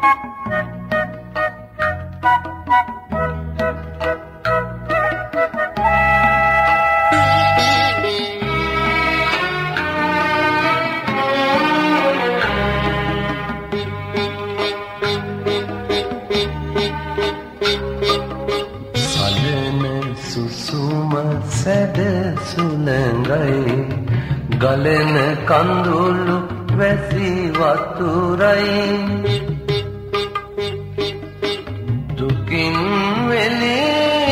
ගලෙන කඳුළු වැසි වතුරයි දුකින් වෙලේ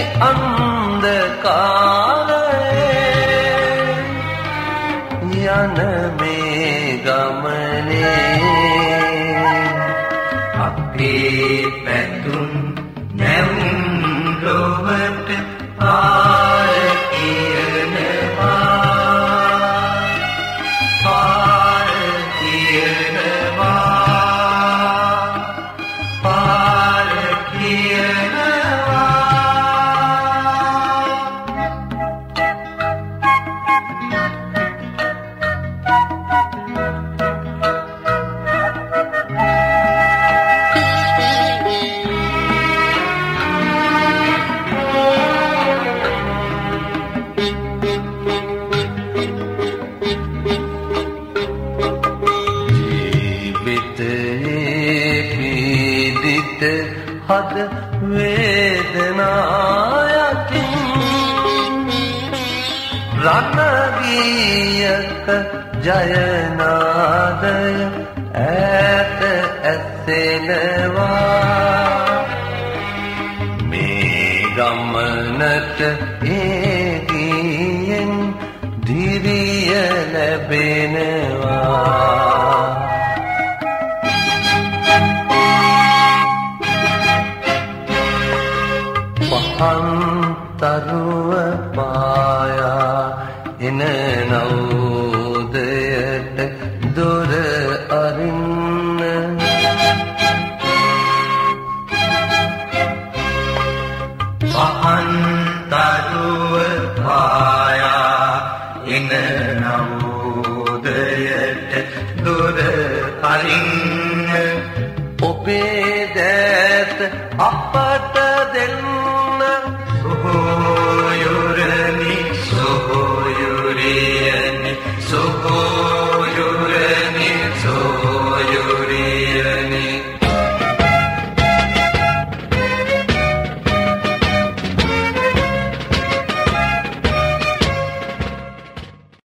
අන්ධකාරයේ යන මේ ගමනේ අපේ පැතුම් නැවුම් ලොවට පාර කියනවා හද වේදනායකින් රණගීයක ජයනාදය ඈත ඇසෙනවා මේ ගමනට ඒ ගීයෙන් දිරිය ලැබෙනවා අන්තරුව පායා එන නවුදයට දොර අරින්න අන්තරුව පායා එන නවුදයට දොර අරින්න ඔබේ දැත අපට දෙන්න Soho yurani, soho yuriani, soho